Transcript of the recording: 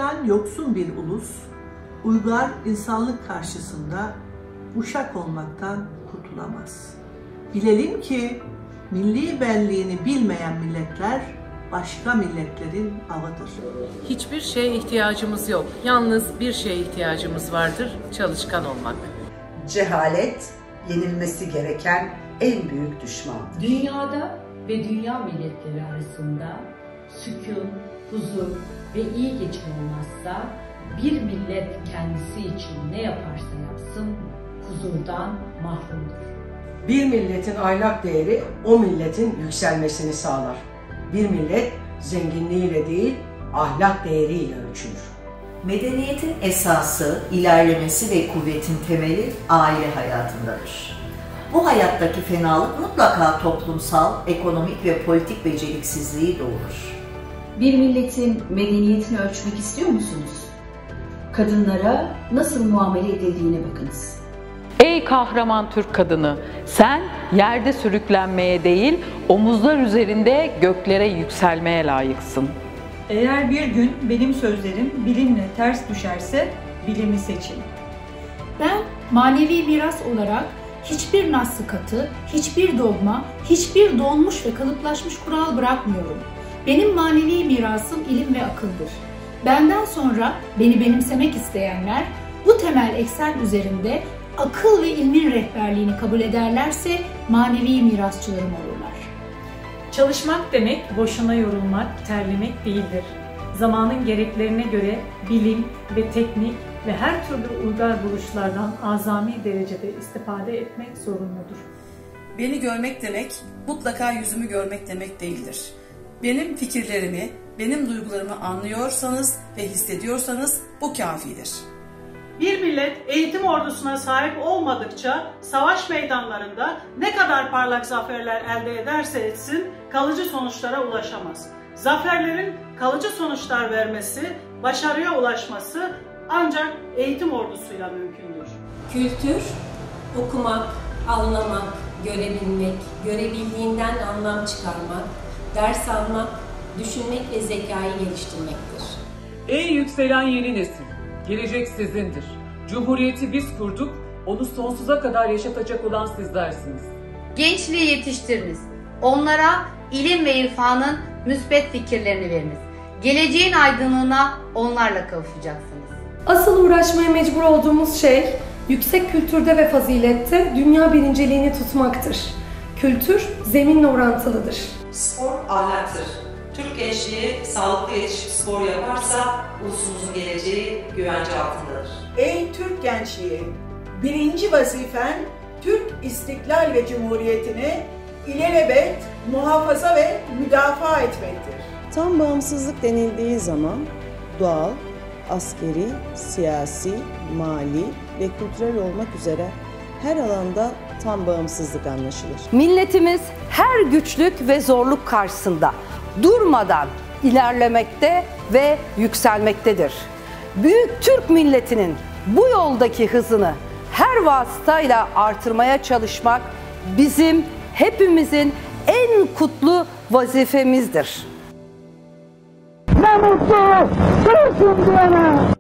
kültürden yoksun bir ulus, uygar insanlık karşısında uşak olmaktan kurtulamaz. Bilelim ki milli benliğini bilmeyen milletler başka milletlerin avıdır. Hiçbir şeye ihtiyacımız yok. Yalnız bir şeye ihtiyacımız vardır, çalışkan olmak. Cehalet, yenilmesi gereken en büyük düşmandır. Dünyada ve dünya milletleri arasında sükun, huzur ve iyi geçim olmazsa bir millet kendisi için ne yaparsa yapsın huzurdan mahrumdur. Bir milletin ahlak değeri o milletin yükselmesini sağlar. Bir millet zenginliğiyle değil, ahlak değeriyle ölçülür. Medeniyetin esası, ilerlemesi ve kuvvetin temeli aile hayatındadır. Bu hayattaki fenalık mutlaka toplumsal, ekonomik ve politik beceriksizliği doğurur. Bir milletin medeniyetini ölçmek istiyor musunuz? Kadınlara nasıl muamele edildiğine bakınız. Ey kahraman Türk kadını, sen yerde sürüklenmeye değil, omuzlar üzerinde göklere yükselmeye layıksın. Eğer bir gün benim sözlerim bilimle ters düşerse bilimi seçin. Ben manevi miras olarak hiçbir nas'ı katı, hiçbir dogma, hiçbir donmuş ve kalıplaşmış kural bırakmıyorum. Benim manevi mirasım ilim ve akıldır. Benden sonra beni benimsemek isteyenler bu temel eksen üzerinde akıl ve ilmin rehberliğini kabul ederlerse manevi mirasçılarım olurlar. Çalışmak demek boşuna yorulmak, terlemek değildir. Zamanın gereklerine göre bilim ve teknik ve her türlü uygar buluşlardan azami derecede istifade etmek zorunludur. Beni görmek demek, mutlaka yüzümü görmek demek değildir. Benim fikirlerimi, benim duygularımı anlıyorsanız ve hissediyorsanız bu kafidir. Bir millet eğitim ordusuna sahip olmadıkça savaş meydanlarında ne kadar parlak zaferler elde ederse etsin kalıcı sonuçlara ulaşamaz. Zaferlerin kalıcı sonuçlar vermesi, başarıya ulaşması ancak eğitim ordusuyla mümkündür. Kültür, okumak, anlamak, görebilmek, görebildiğinden anlam çıkarmak, ders almak, düşünmek ve zekayı geliştirmektir. Ey yükselen yeni nesil, gelecek sizindir. Cumhuriyeti biz kurduk, onu sonsuza kadar yaşatacak olan sizlersiniz. Gençliği yetiştiriniz. Onlara ilim ve irfanın müsbet fikirlerini veriniz. Geleceğin aydınlığına onlarla kavuşacaksınız. Asıl uğraşmaya mecbur olduğumuz şey, yüksek kültürde ve fazilette dünya birinciliğini tutmaktır. Kültür zeminle orantılıdır. Spor ahlaktır. Türk gençliği sağlıklı yetişip spor yaparsa ulusumuzun geleceği güvence altındadır. Ey Türk gençliği! Birinci vazifen Türk İstiklal ve Cumhuriyeti'ni ilelebet muhafaza ve müdafaa etmektir. Tam bağımsızlık denildiği zaman doğal, askeri, siyasi, mali ve kültürel olmak üzere her alanda tam bağımsızlık anlaşılır. Milletimiz her güçlük ve zorluk karşısında durmadan ilerlemekte ve yükselmektedir. Büyük Türk milletinin bu yoldaki hızını her vasıtayla artırmaya çalışmak bizim hepimizin en kutlu vazifemizdir. Ne mutlu Türk'üm diyene!